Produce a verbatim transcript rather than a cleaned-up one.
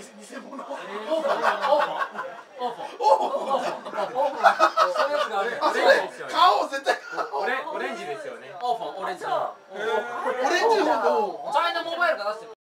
偽物。 オーフォンオーフォンオーフォンオーフォンそういうやつがある。 顔絶対。 オレオレンジですよね。オーフォンオレンジ。 オレンジの方。 チャイナモバイルが出してる。